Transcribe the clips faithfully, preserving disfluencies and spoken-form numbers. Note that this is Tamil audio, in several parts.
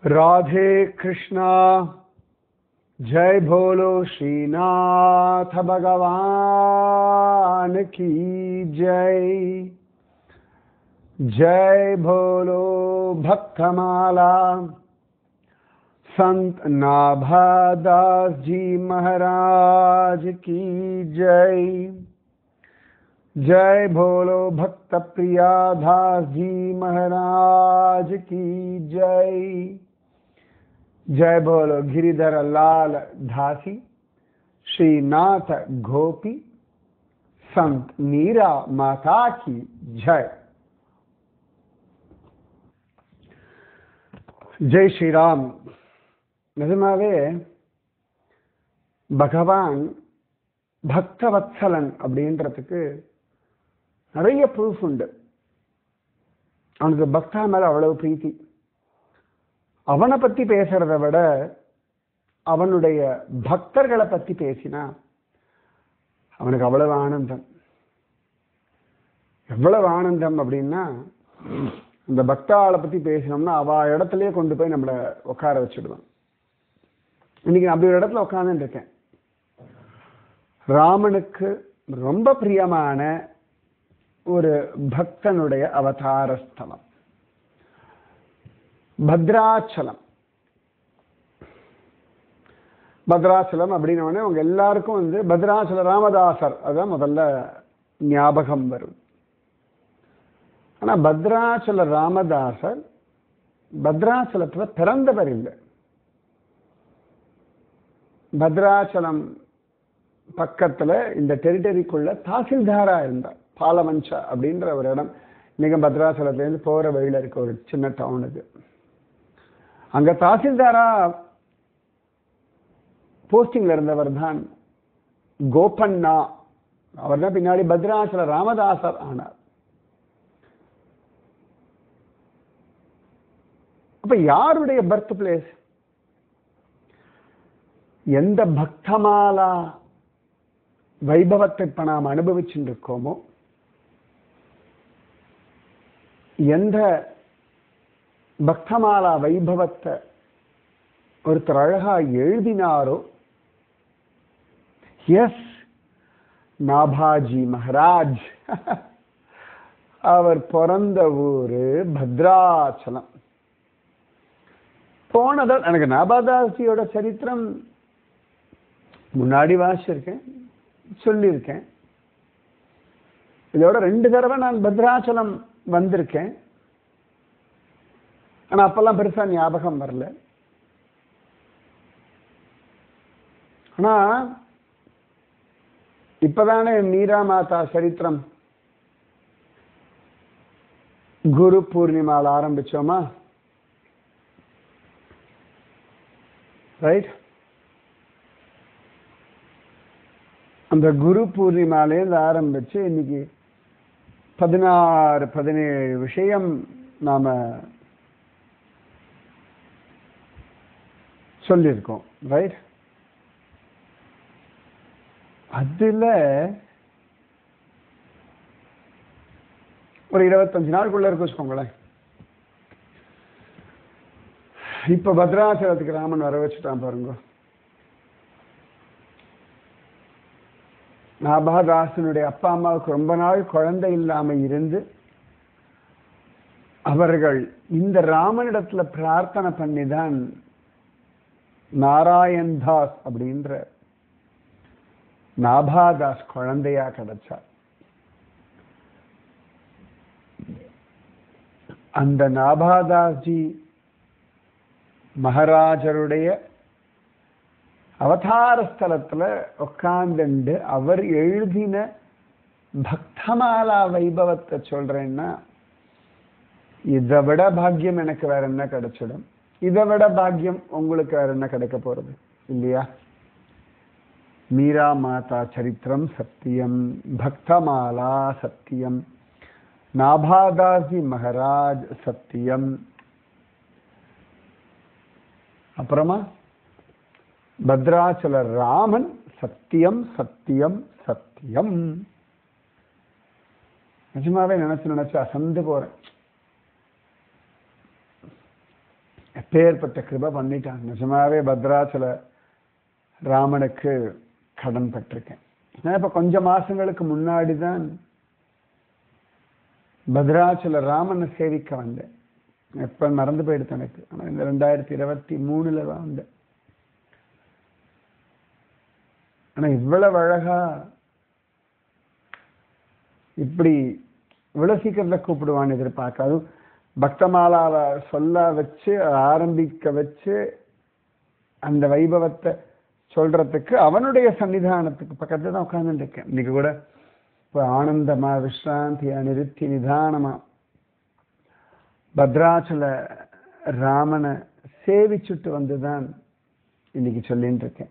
राधे कृष्णा जय बोलो श्रीनाथ भगवान की जय। जय बोलो भक्तमाला संत नाभादास जी महाराज की जय। जय बोलो भक्त प्रियादास जी महाराज की जय। जय बोलो गिरिधर लाल दासी श्रीनाथ गोपी संत मीरा माता की जय। जय श्री राम। நிஜமாவே பகவான் பக்தவத்சலன் அப்படின்றதுக்கு நிறைய ப்ரூஃப் உண்டு. அவனுக்கு பக்தா மேல அவ்வளவு பிரீத்தி. அவனை பத்தி பேசுறத விட அவனுடைய பக்தர்களை பத்தி பேசினா அவனுக்கு அவ்வளவு ஆனந்தம். எவ்வளவு ஆனந்தம் அப்படின்னா, இந்த பக்தாளை பத்தி பேசினோம்னா அவ இடத்துலயே கொண்டு போய் நம்மளை உட்கார வச்சுடுவான். இன்னைக்கு அப்படி ஒரு இடத்துல உட்கார்ந்து இருக்கேன். ராமனுக்கு ரொம்ப பிரியமான ஒரு பக்தனுடைய அவதார ஸ்தலம் பத்ராச்சலம். பத்ராச்சலம் அப்படின்னோடனே உங்க எல்லாருக்கும் வந்து பத்ராச்சல ராமதாசர் அதான் முதல்ல ஞாபகம் வரும். ஆனா பத்ராச்சல ராமதாசர் பத்ராச்சலத்துல பிறந்தவர் இல்லை. பத்ராச்சலம் பக்கத்துல இந்த டெரிட்டரிக்குள்ள தாசில்தாரா இருந்தார். பாலவஞ்சா அப்படின்ற ஒரு இடம் இன்னைக்கு பத்ராச்சலத்திலேருந்து போற வழியில இருக்க ஒரு சின்ன டவுன் இது. அங்க தாசில்தாரா போஸ்டிங்ல இருந்தவர் தான் கோபண்ணா. அவர் தான் பின்னாடி பத்ராச்சல ராமதாசர் ஆனார். அப்ப யாருடைய பர்த் பிளேஸ்? எந்த பக்தமாலா வைபவத்தை இப்ப நாம் அனுபவிச்சுட்டு இருக்கோமோ, எந்த பக்தமாலா வைபவத்தை ஒருத்தர் அழகா எழுதினாரோ, எஸ் நாபாஜி மகாராஜ் அவர் பிறந்த ஊரு பத்ராச்சலம். போனதால் எனக்கு நாபாதாசியோட சரித்திரம் முன்னாடி வாசிச்சிருக்கேன், சொல்லியிருக்கேன். இதோட ரெண்டு தடவை நான் பத்ராச்சலம் வந்திருக்கேன். ஆனா அப்பெல்லாம் பெருசா ஞாபகம் வரல. ஆனா இப்பதானே மீரா மாதா சரித்திரம் குரு பூர்ணிமால ஆரம்பிச்சோமா, ரைட்? அந்த குரு பூர்ணிமாலேருந்து ஆரம்பிச்சு இன்னைக்கு பதினாறு பதினேழு விஷயம் நாம சொல்லியிருக்கோம், ரைட்? அதுல ஒரு இருபத்தஞ்சு நாளுக்குள்ள இருக்கு வச்சுக்கோங்களேன். இப்ப பத்ராச்சலத்துக்கு ராமன் வர வச்சுட்டான் பாருங்க. நாபாதாசனுடைய அப்பா அம்மாவுக்கு ரொம்ப நாள் குழந்தை இல்லாம இருந்து அவர்கள் இந்த ராமனிடத்துல பிரார்த்தனை பண்ணிதான் நாராயண் தாஸ் அப்படின்ற நாபாதாஸ் குழந்தையா கிடைச்சார். அந்த நாபாதாஸ்ஜி மகாராஜருடைய அவதார ஸ்தலத்துல உட்கார்ந்து அவர் எழுதின பக்தமாலா வைபவத்தை சொல்றேன்னா, இதை விட பாக்கியம் எனக்கு வேற என்ன கிடைச்சிடும்? இதை விட பாக்கியம் உங்களுக்கு வேற என்ன கிடைக்க போறது இல்லையா? மீரா மாதா சரித்திரம் சத்தியம், பக்தமாலா சத்தியம், நாபாதாசி மகாராஜ் சத்தியம். அப்புறமா பத்ராச்சல ராமன் சத்தியம் சத்தியம் சத்தியம். நிஜமாவே நினைச்சு நினைச்சு அசந்து போறேன். அப்பேற்பட்ட கிருபை பண்ணிட்டான். நிஜமாவே பத்ராச்சல ராமனுக்கு கடன் பட்டிருக்கேன். நான் இப்ப கொஞ்ச மாசங்களுக்கு முன்னாடி தான் பத்ராச்சல ராமனை சேவிக்க வந்தேன். எப்ப மறந்து போயிடுது எனக்கு. ஆனா இந்த ரெண்டாயிரத்தி இருபத்தி மூணுல தான் வந்தேன். ஆனா இவ்வளவு அழகா இப்படி இவ்வளவு சீக்கிரத்துல கூப்பிடுவான்னு எதிர்பார்க்க. அதுவும் பக்தமாலாவை சொல்ல வச்சு ஆரம்பிக்க வச்சு அந்த வைபவத்தை சொல்றதுக்கு அவனுடைய சன்னிதானத்துக்கு பக்கத்துல தான் உட்கார்ந்துட்டு இருக்கேன். இன்னைக்கு கூட இப்போ ஆனந்தமா விஸ்ராந்தியா நிறுத்தி நிதானமா பத்ராச்சல ராமனை சேவிச்சுட்டு வந்துதான் இன்னைக்கு சொல்லிட்டு இருக்கேன்.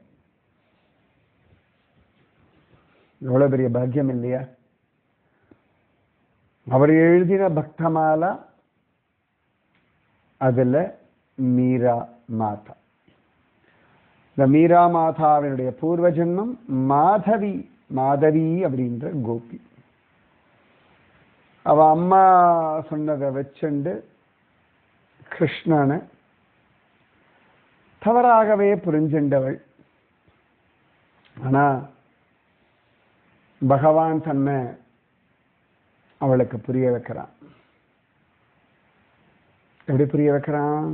எவ்வளவு பெரிய பாக்கியம் இல்லையா? அவர் எழுதின பக்தமாலா, அதுல மீரா மாதா. இந்த மீரா மாதாவினுடைய பூர்வ ஜென்மம் மாதவி. மாதவி அப்படின்ற கோபி. அவ அம்மா சொன்னதை வச்சுண்டு கிருஷ்ணனை தவறாகவே புரிஞ்சின்றவள். ஆனா பகவான் தன்னை அவளுக்கு புரிய வைக்கிறான். எப்படி புரிய வைக்கிறான்?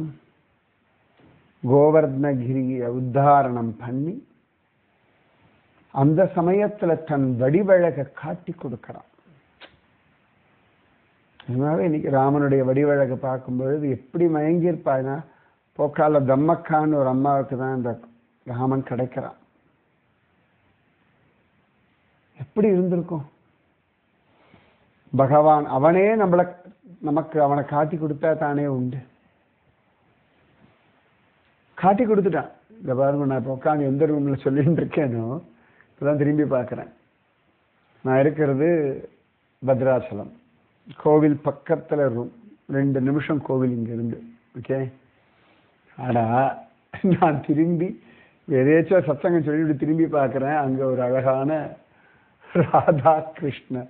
கோவர்தனகிரியை உத்தாரணம் பண்ணி அந்த சமயத்துல தன் வடிவழக காட்டி கொடுக்கிறான். அதனால இன்னைக்கு ராமனுடைய வடிவழக பார்க்கும்பொழுது எப்படி மயங்கியிருப்பாய்னா, போக்கால தம்மக்கான்னு ஒரு அம்மாவுக்கு தான் இந்த ராமன் கிடைக்கிறான். எப்படி இருந்திருக்கும்? பகவான் அவனே நம்மள நமக்கு அவனை காட்டி கொடுத்தா தானே உண்டு. காட்டி கொடுத்துட்டான். இந்த பாருங்க, நான் இப்போ உட்காந்து எந்த ரூம்ல சொல்லிட்டு இருக்கேனோ இப்பதான் திரும்பி பார்க்கிறேன். நான் இருக்கிறது பத்ராச்சலம் கோவில் பக்கத்துல ரூம். ரெண்டு நிமிஷம் கோவில் இங்க இருந்து. ஓகே. ஆனா நான் திரும்பி எதேச்சும் சத்சங்கம் சொல்லிட்டு திரும்பி பார்க்கிறேன். அங்க ஒரு அழகான ராதா கிருஷ்ண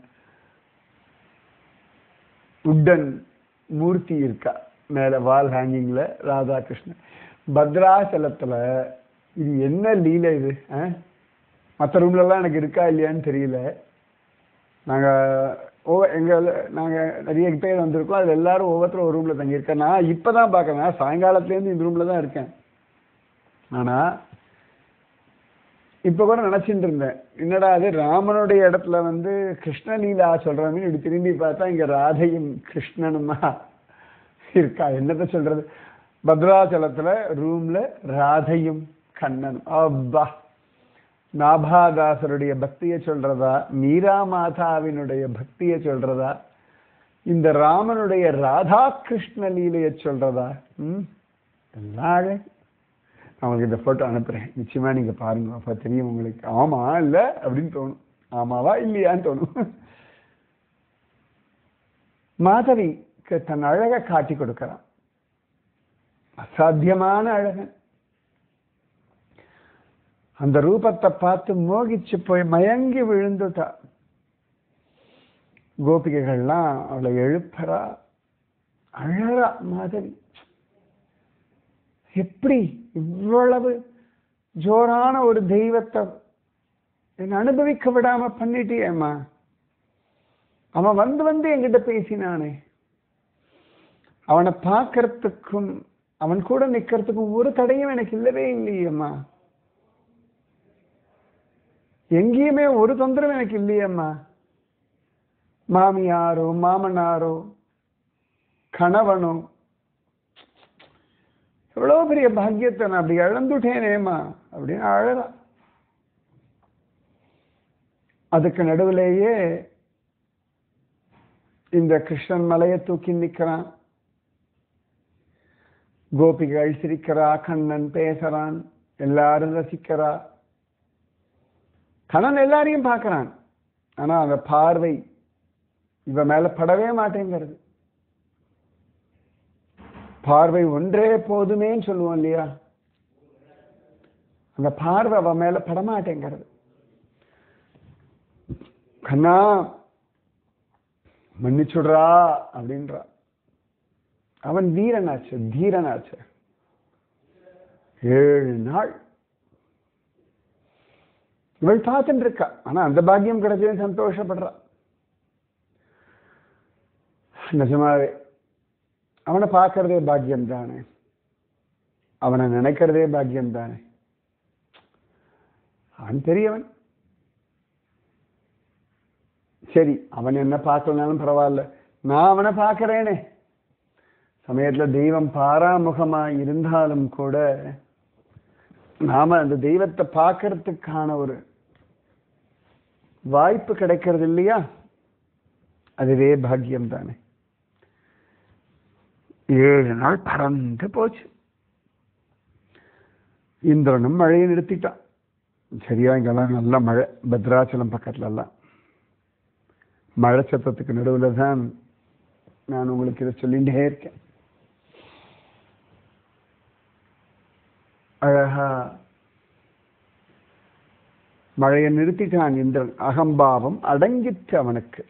உட்டன் மூர்த்தி இருக்கா மேல வால் ஹேங்கிங்ல. ராதா கிருஷ்ணன் பத்ராச்சலத்துல இது என்ன லீலை இது? மற்ற ரூம்ல எல்லாம் எனக்கு இருக்கா இல்லையான்னு தெரியல. நாங்க ஓ எங்க நாங்க நிறைய பேர் வந்திருக்கோம். அதுல எல்லாரும் ஒவ்வொருத்தரும் ஒரு ரூம்ல தங்கியிருக்கேன். நான் இப்பதான் பாக்கிறேன். சாயங்காலத்துல இருந்து இந்த ரூம்ல தான் இருக்கேன். ஆனா இப்ப கூட நினைச்சிட்டு இருந்தேன், என்னடா அது ராமனுடைய இடத்துல வந்து கிருஷ்ணலீலா சொல்றாங்க. இப்படி திரும்பி பார்த்தா இங்க ராதையும் கிருஷ்ணனுமா இருக்கா. என்னத்த சொல்றது? பத்ராச்சலத்துல ரூம்ல ராதையும் கண்ணனும். அப்பா, நாபாதாசருடைய பக்தியை சொல்றதா, மீரா மாதாவினுடைய பக்தியை சொல்றதா, இந்த ராமனுடைய ராதா கிருஷ்ண லீலையை சொல்றதா? ம் எல்லாம் அவங்களுக்கு இந்த போட்டோ அனுப்புறேன். நிச்சயமா நீங்க பாருங்க. அப்ப தெரியும் உங்களுக்கு. ஆமா இல்ல அப்படின்னு தோணும். ஆமாவா இல்லையான்னு தோணும். மாதவிக்கு தன் அழகை காட்டி கொடுக்கிறான். அசாத்தியமான அழகன். அந்த ரூபத்தை பார்த்து மோகிச்சு போய் மயங்கி விழுந்துட்டா. கோபிகைகள்லாம் அவளை எழுப்பறா, அழறா. மாதவி எப்படி இவ்வளவு ஜோரான ஒரு தெய்வத்தை என்ன அனுபவிக்க விடாம பண்ணிட்டியேம்மா. அவன் வந்து வந்து என்கிட்ட பேசினானே, அவனை பார்க்கறதுக்கும் அவன் கூட நிக்கிறதுக்கும் ஒரு தடையும் எனக்கு இல்லவே இல்லையம்மா. எங்கேயுமே ஒரு தொந்தரவும் எனக்கு இல்லையம்மா. மாமியாரோ மாமனாரோ கணவனோ, எவ்வளவு பெரிய பாக்கியத்தை நான் அப்படி இழந்துட்டேனேம்மா அப்படின்னு அழகா. அதுக்கு நடுவிலேயே இந்த கிருஷ்ணன் மலையை தூக்கி நிற்கிறான். கோபிகள் சிரிக்கிறா, கண்ணன் பேசுறான், எல்லாரும் ரசிக்கிறா. கண்ணன் எல்லாரையும் பார்க்கிறான். ஆனா அந்த பார்வை இவ மேல படவே மாட்டேங்கிறது. பார்வை ஒன்றே போதுமேன்னு சொல்லுவோம் இல்லையா, அந்த பார்வை அவ மேல படமாட்டேங்கிறது. கண்ணா மன்னிச்சுடுறா அப்படின்றா. அவன் வீரனாச்சு, தீரனாச்சு. ஏழு நாள் இவள் பார்த்துட்டு இருக்கா. ஆனா அந்த பாக்கியம் கிடைச்சதுன்னு சந்தோஷப்படுறா. நிஜமாவே அவனை பார்க்கறதே பாக்கியம் தானே, அவனை நினைக்கிறதே பாக்கியம் தானே. அவன் பெரியவன், சரி அவன் என்ன பார்க்கலனாலும் பரவாயில்ல, நான் அவனை பார்க்கிறேனே. சமயத்துல தெய்வம் பாராமுகமா இருந்தாலும் கூட நாம அந்த தெய்வத்தை பார்க்கறதுக்கான ஒரு வாய்ப்பு கிடைக்கிறது இல்லையா, அதுவே பாக்கியம் தானே. ஏழு நாள் பறந்து போச்சு. இந்திரனும் மழையை நிறுத்திட்டான். சரியா இங்கெல்லாம் நல்ல மழை, பத்ராச்சலம் பக்கத்துல எல்லாம் மழை சத்தத்துக்கு நடுவில் தான் நான் உங்களுக்கு இதை சொல்லிட்டே இருக்கேன். அழகா மழையை நிறுத்திட்டான் இந்திரன். அகம்பாவம் அடங்கிற்று அவனுக்கு.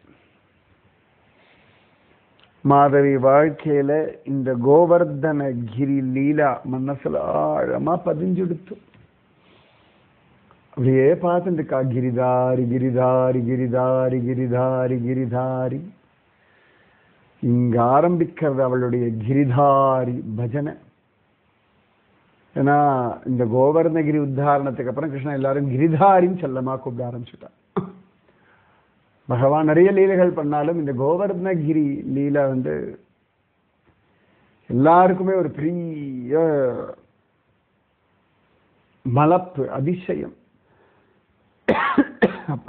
மாதவி வாழ்க்கையில இந்த கோவர்தன கிரி லீலா மனசுல ஆழமா பதிஞ்சுடுத்து. அப்படியே பார்த்துட்டு இருக்கா, கிரிதாரி கிரிதாரி கிரிதாரி கிரிதாரி கிரிதாரி. இங்க ஆரம்பிக்கிறது அவளுடைய கிரிதாரி பஜனை. ஏன்னா இந்த கோவர்தனகிரி உத்தாரணத்துக்கு அப்புறம் கிருஷ்ணன் எல்லாரும் கிரிதாரின்னு செல்லமா கூப்பிட ஆரம்பிச்சுட்டான். பகவான் நிறைய லீலைகள் பண்ணாலும் இந்த கோவர்தனகிரி லீலா வந்து எல்லாருக்குமே ஒரு பெரிய மலப்பு, அதிசயம். அப்ப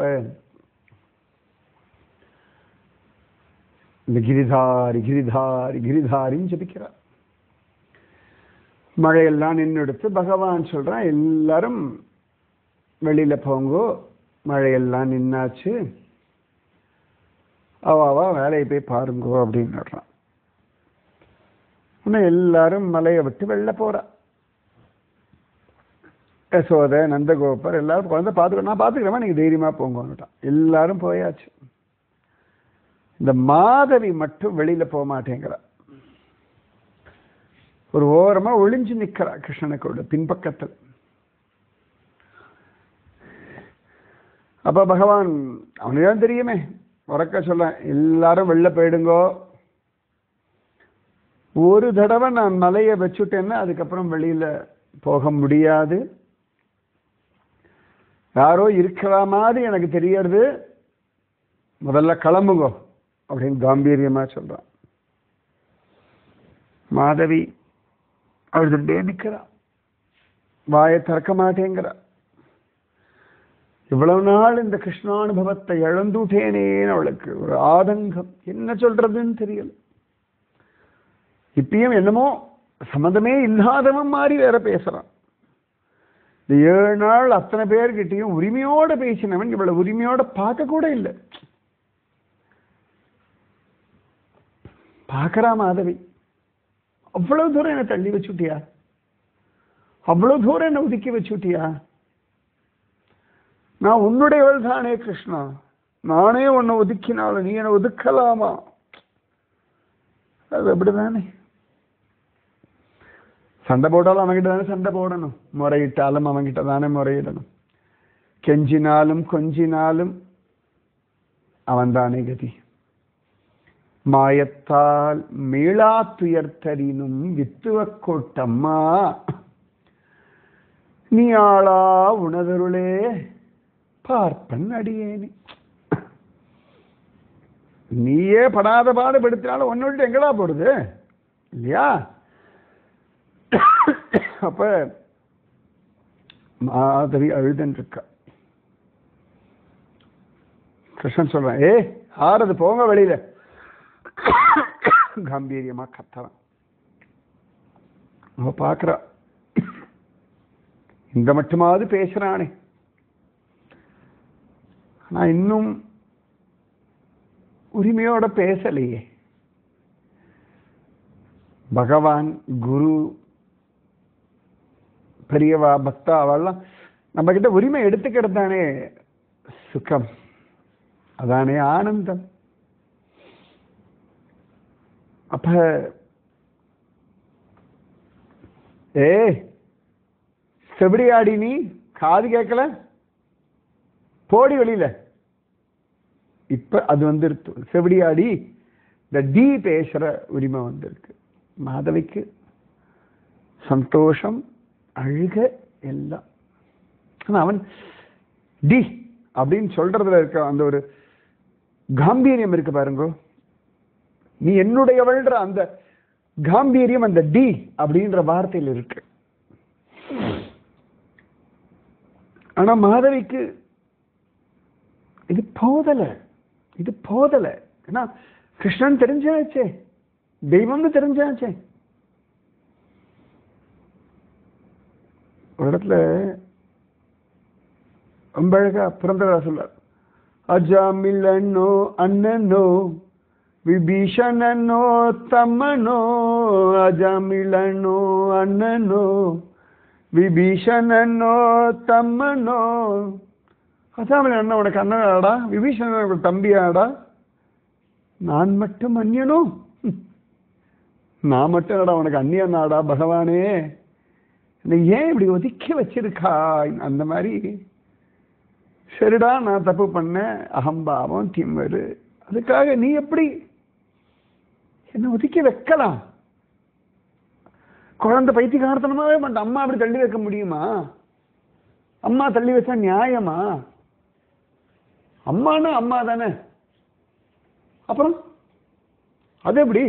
இந்த கிரிதாரி கிரிதாரி கிரிதாரின்னு ஜபிக்கிறார். மழையெல்லாம் நின்று எடுத்து பகவான் சொல்றான், எல்லாரும் வெளியில போங்கோ, மழையெல்லாம் நின்னாச்சு, அவாவா வேலையை போய் பாருங்கோ அப்படின்னு. ஆனால் எல்லாரும் மலையை விட்டு வெளில போறா. யசோதை நந்தகோபர் எல்லாரும் குழந்தை பார்த்துக்கோ, நான் பார்த்துக்கிறேன் நீங்க தைரியமா போங்கன்னுட்டான். எல்லாரும் போயாச்சு. இந்த மாதவி மட்டும் வெளியில போக மாட்டேங்கிறா. ஒரு ஓரமா ஒளிஞ்சு நிக்கிறா கிருஷ்ணனுக்கோட பின்பக்கத்தில். அப்ப பகவான் அவனுதான் தெரியுமே, உறக்க சொல்ல, எல்லாரும் வெளில போயிடுங்கோ, ஒரு தடவை நான் மலையை வச்சுட்டேன்னா அதுக்கப்புறம் வெளியில போக முடியாது, யாரோ இருக்கிற மாதிரி எனக்கு தெரியறது, முதல்ல கிளம்புங்கோ அப்படின்னு காம்பீரியமா சொல்றான். மாதவி அழுதுண்டே நிற்கிறா, வாயை திறக்க மாட்டேங்கிறா. இவ்வளவு நாள் இந்த கிருஷ்ணானுபவத்தை இழந்துட்டேனேன்னு அவளுக்கு ஒரு ஆதங்கம், என்ன சொல்றதுன்னு தெரியல. இப்பயும் என்னமோ சம்மந்தமே இல்லாதவன் மாதிரி வேற பேசுறான். இந்த ஏழு நாள் அத்தனை பேர்கிட்டையும் உரிமையோட பேசினவன் இவ்வளவு உரிமையோட பார்க்க கூட இல்லை. பார்க்கறா மாதவி, அவ்வளவு தூரம் என்னை தள்ளி வச்சுட்டியா, அவ்வளவு தூரம் என்னை ஒதுக்கி வச்சுட்டியா, நான் உன்னுடையவள் தானே கிருஷ்ணா, நானே உன்னை ஒதுக்கினாலும் நீ என்னை ஒதுக்கலாமா? அது அப்படிதானே. சண்டை போட்டாலும் அவன்கிட்ட தானே சண்டை போடணும், முறையிட்டாலும் அவன்கிட்ட தானே முறையிடணும், கெஞ்சினாலும் கொஞ்சினாலும் அவன் தானே கதி. மாயத்தால் மீளா துயர்த்தரினும் வித்துவ கோட்டம்மா, நீ ஆளா உணதருளே பார்ப்பன் அடியேனி. நீயே படாத பாடுபடுத்தினாலும் ஒன்னோட்டு எங்கடா போடுது இல்லையா? அப்ப மாதவி அழுதன் இருக்கா. கிருஷ்ணன் சொல்றான், ஏ ஆறது போங்க வெளியில, கம்பீரியமா கத்தறான். அவ பாக்குறா, இந்த மட்டுமாவது பேசுறானே, ஆனா இன்னும் உரிமையோட பேசலையே. பகவான், குரு, பெரியவா, பக்தா அவெல்லாம் நம்ம கிட்ட உரிமை எடுத்துக்கிறது தானே சுகம், அதானே ஆனந்தம். அப்ப ஏ செவிடியாடி நீ, காது கேட்கல, போடி வெளியில. இப்ப அது வந்து செவிடியாடி இந்த டி பேசுற உரிமை வந்திருக்கு. மாதவிக்கு சந்தோஷம், அழுக எல்லாம். அவன் டி அப்படின்னு சொல்றதுல இருக்க அந்த ஒரு காம்பீரியம் இருக்கு பாருங்க. நீ என்னுடையவள்ன்ற அந்த காம்பீரியம் அந்த டி அப்படின்ற வார்த்தையில் இருக்கு. ஆனா மாதவிக்கு இது போதல, இது போதல. ஏன்னா கிருஷ்ணன் தெரிஞ்சாச்சே, தெய்வம்னு தெரிஞ்சாச்சே. ஒரு இடத்துல ரொம்ப அழகா புரந்தரதாசர் சொல்றார், அஜாமிலனோ அண்ணனோ விபீஷணனோ தம்மனோ, அஜாமிலனோ அண்ணனோ விபீஷணனோ தம்மனோ. அஜாமிலன் அண்ணன் உனக்கு அண்ணனாடா, விபீஷணன் உனக்கு தம்பியாடா, நான் மட்டும் அந்நியனோ, நான் மட்டும் என்னடா உனக்கு அந்நியனாடா பகவானே, ஏன் இப்படி ஒதுக்கி வச்சிருக்கா? அந்த மாதிரி சரிடா நான் தப்பு பண்ணேன், அகம்பாவம் திமிரு, அதுக்காக நீ எப்படி என்ன ஒதுக்கி வைக்கலாம்? குழந்தை பைத்தியக்காரத்தனமாவே மாட்டேன். அம்மா அப்படி தள்ளி வைக்க முடியுமா? அம்மா தள்ளி வச்சா நியாயமா? அம்மானா அம்மா தானே. அப்புறம் அது எப்படி?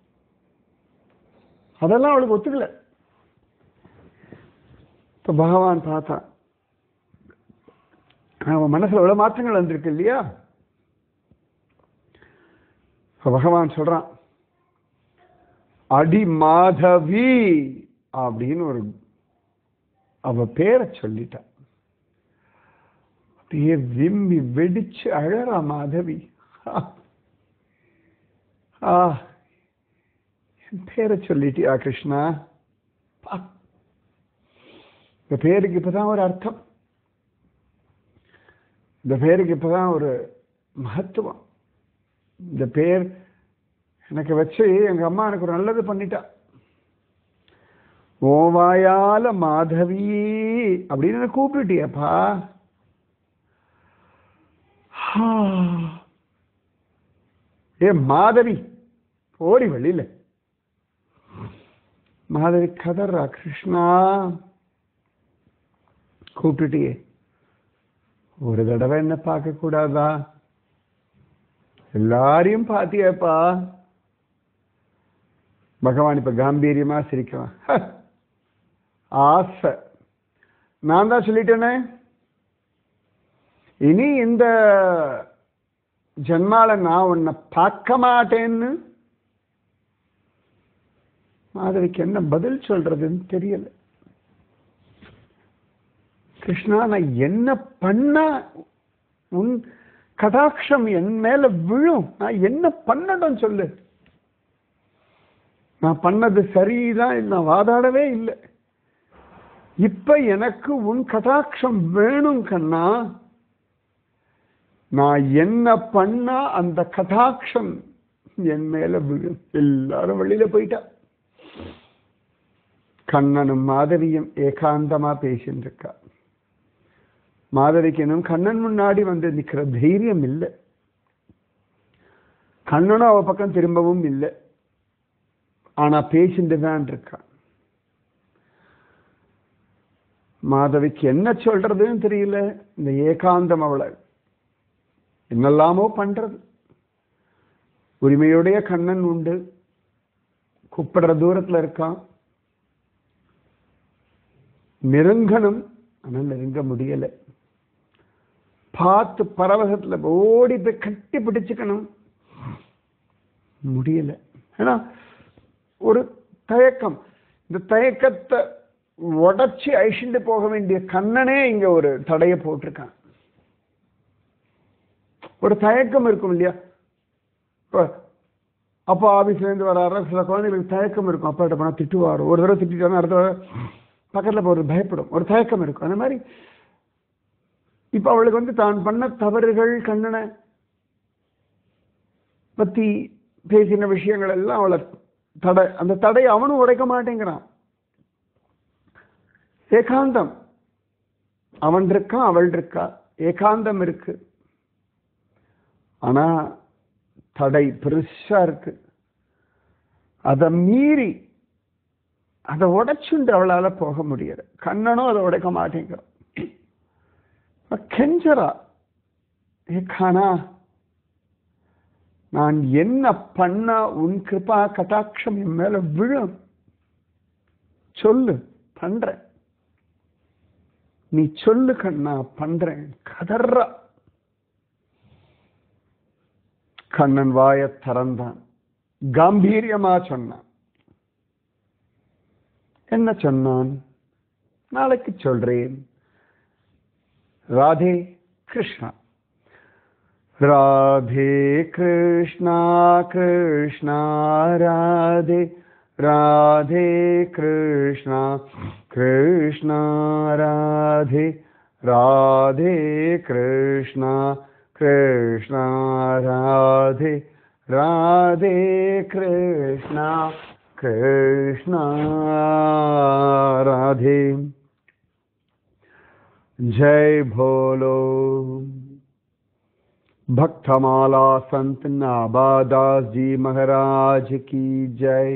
அதெல்லாம் அவளுக்கு ஒத்துக்கல. இப்ப பகவான் பார்த்தா அவன் மனசுல எவ்வளவு மாற்றங்கள் வந்திருக்கு இல்லையா? பகவான் சொல்றான், அடி மாதவி அப்படின்னு ஒரு அவ பேரை சொல்லிட்டான். அப்படியே விம்மி வெடிச்சு அழறா மாதவி. ஆ என் பேரை சொல்லிட்டியா கிருஷ்ணா? இந்த பேருக்கு இப்பதான் ஒரு அர்த்தம், இந்த பேருக்கு இப்பதான் ஒரு மகத்துவம். இந்த பேர் எனக்கு வச்சு எங்க அம்மா எனக்கு ஒரு நல்லது பண்ணிட்டா. ஓவாயால மாதவி அப்படின்னு கூப்பிட்டுட்டியப்பா. ஏ மாதவி ஓடி வெளியில. மாதவி கதறா, கிருஷ்ணா கூப்பிட்டுட்டியே, ஒரு தடவை என்ன பார்க்க கூடாதா? எல்லாரையும் பாத்தியப்பா. பகவான் இப்ப காம்பீரியமா சிரிக்கலாம். ஆசை நான் தான் சொல்லிட்டேனே, இனி இந்த ஜன்மால நான் உன்னை பார்க்க மாட்டேன்னு. மாதவிக்கு என்ன பதில் சொல்றதுன்னு தெரியல. கிருஷ்ணா நான் என்ன பண்ணா உன் கடாட்சம் என் மேல விழும்? நான் என்ன பண்ணணும் சொல்லு. நான் பண்ணது சரிதான், நான் வாதாடவே இல்லை. இப்ப எனக்கு உன் கடாட்சம் வேணும் கண்ணா. நான் என்ன பண்ணா அந்த கடாட்சம் என் மேல விழும்? எல்லாரும் வெளியில போயிட்டா. கண்ணனும் மாதவியும் ஏகாந்தமா பேசிட்டு இருக்கா. மாதவிக்கு இன்னும் கண்ணன் முன்னாடி வந்து நிக்கிற தைரியம் இல்லை. கண்ணனும் அவ பக்கம் திரும்பவும் இல்லை. ஆனா பேசிட்டு தான் இருக்கா. மாதவிக்கு என்ன சொல்றதுன்னு தெரியல. இந்த ஏகாந்தம் அவளை என்னெல்லாமோ பண்றது. உரிமையுடைய கண்ணன் உண்டு, கூப்பிடுற தூரத்துல இருக்கான். நெருங்கணும், ஆனா நெருங்க முடியல. பார்த்து பரவசத்துல ஓடி போய் கட்டி பிடிச்சுக்கணும், முடியல. ஏன்னா ஒரு தயக்கம். இந்த தயக்கத்தை உடச்சி அழிச்சுட்டு போக வேண்டிய கண்ணனே இங்க ஒரு தடைய போட்டிருக்கான். ஒரு தயக்கம் இருக்கும் இல்லையா? அப்பா ஆபீஸ்ல இருந்து வர சில குழந்தைகளுக்கு தயக்கம் இருக்கும். அப்பா கிட்ட போனா திட்டுவாரோ, ஒரு தடவை திட்டாலும் அடுத்த தடவை பக்கத்துல போறது பயப்படும், ஒரு தயக்கம் இருக்கும். அந்த மாதிரி இப்ப அவளுக்கு வந்து தான் பண்ண தவறுகள், கண்ணனை பத்தி பேசின விஷயங்கள் எல்லாம் அவளை தடை, அந்த தடை அவனும் உடைக்க மாட்டேங்கிறான். ஏகாந்தம் அவன் இருக்கான், அவள் இருக்கா, ஏகாந்தம் இருக்கு. ஆனா தடை பெருசா இருக்கு. அதை மீறி அதை உடைச்சுண்டு அவளால போக முடியல. கண்ணனும் அதை உடைக்க மாட்டேங்கிறான். கெஞ்சரா, ஏ கானா, நான் என்ன பண்ண உன் கிருபா கட்டாட்சம் என் மேல விழும், சொல்லு, பண்றேன், நீ சொல்லு கண்ணா, பண்றேன். கதர்றா. கண்ணன் வாய திறந்தான், கம்பீரியமா சொன்னான். என்ன சொன்னான்? நாளைக்கு சொல்றேன். ராதே கிருஷ்ணா. ராதே கிருஷ்ணா கிருஷ்ணா ராதே, ராதே கிருஷ்ணா கிருஷ்ணா ராதே, ராதே கிருஷ்ணா கிருஷ்ணா ராதே, ராதே கிருஷ்ணா கிருஷ்ணா ராதே. जय भोलो भक्तमाला संत नाबादास जी महाराज की जय।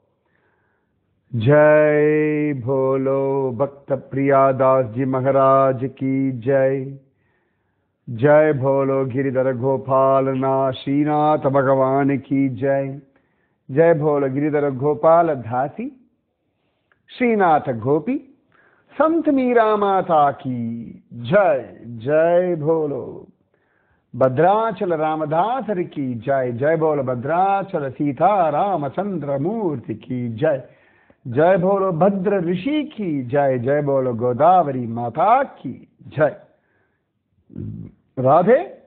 जय भोलो भक्त प्रियादास जी महाराज की जय। जय भोलो गिरिधर गोपाल ना श्रीनाथ भगवान की जय। जय भोलो गिरिधर गोपाल दासी श्रीनाथ गोपी संत मीरा माता की जय। जय भोलो भद्राचल रामदास की जय। जय बोलो भद्राचल सीता रामचंद्र मूर्ति की जय। जय बोलो भद्र ऋषि की जय। जय बोलो गोदावरी माता की जय। राधे